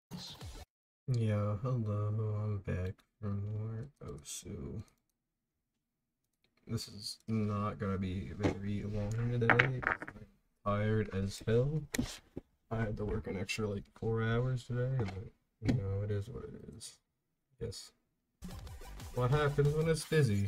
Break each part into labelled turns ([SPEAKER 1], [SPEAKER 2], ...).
[SPEAKER 1] Yeah, hello, I'm back from work. Oh, so this is not gonna be very long today. I'm tired as hell. I had to work an extra like 4 hours today, but it is what it is. Yes. What happens when it's busy?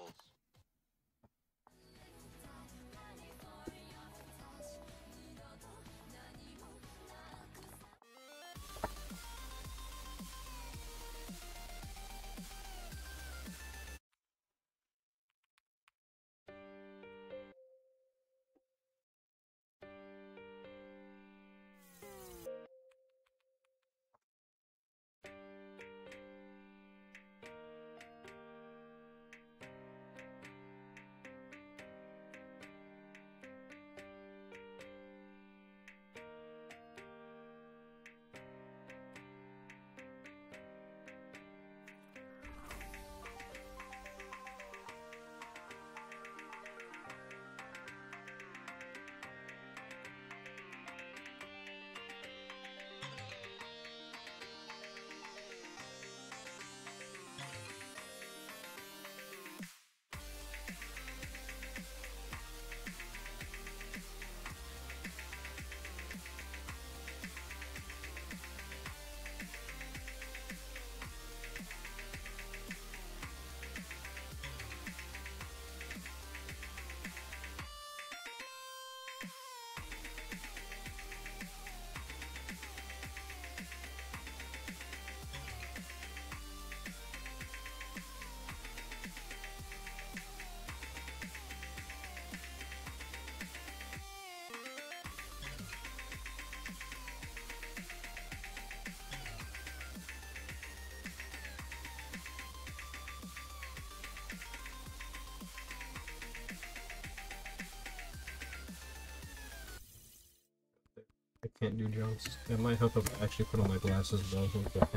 [SPEAKER 1] I can't do jumps. It might help if I actually put on my glasses though. Okay.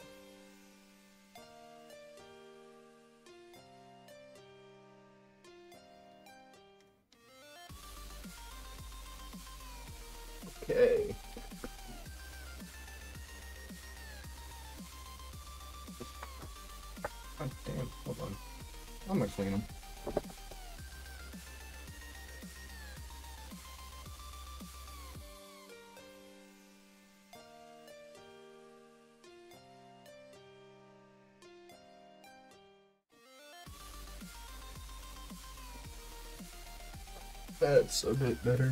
[SPEAKER 1] Okay. God damn, hold on. I'm gonna clean them. That's a bit better.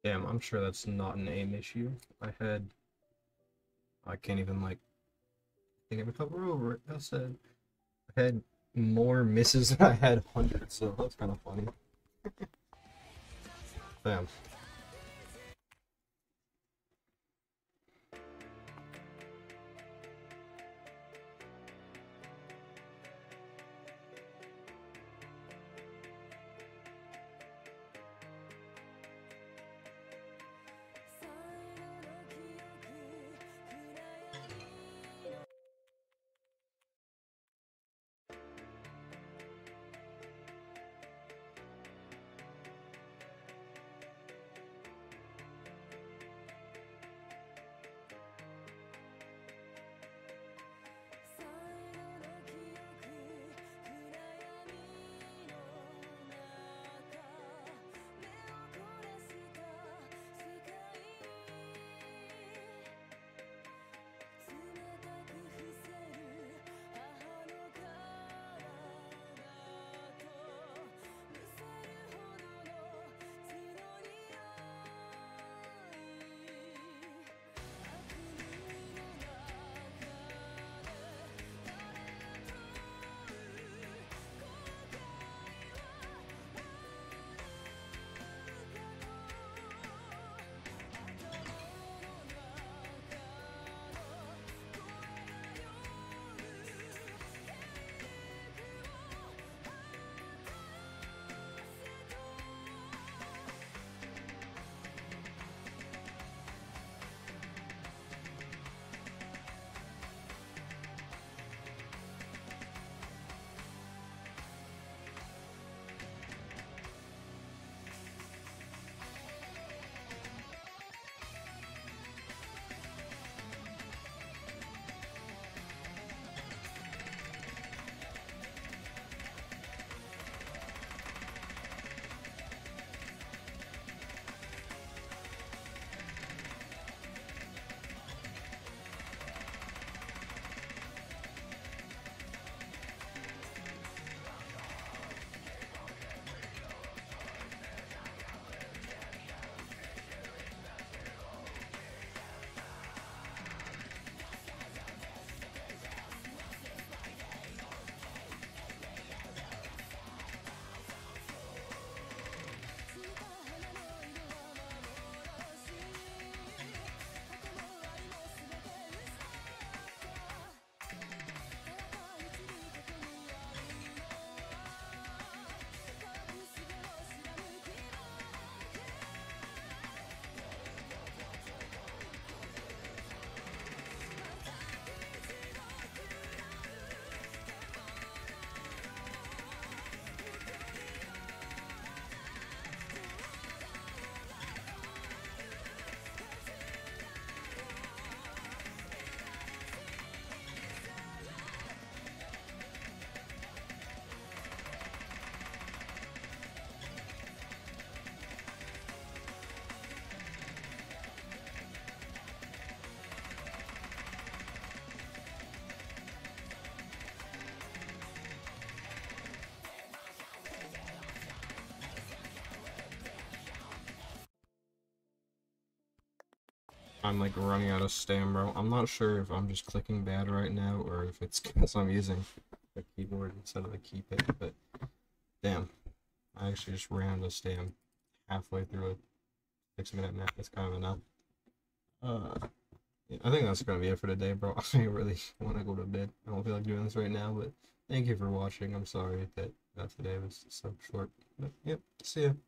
[SPEAKER 1] Damn, I'm sure that's not an aim issue. I can't even like think of a cover over it. I said I had more misses than I had hundreds, so that's kind of funny. Damn. I'm like running out of stam, bro. I'm not sure if I'm just clicking bad right now or if it's because I'm using the keyboard instead of the keypad, but damn. I actually just ran out of stam halfway through a 6-minute map. That's kind of enough. Yeah, I think that's gonna be it for today, bro. I really want to go to bed. I don't feel like doing this right now, but thank you for watching. I'm sorry that today was so short. But yep, see ya.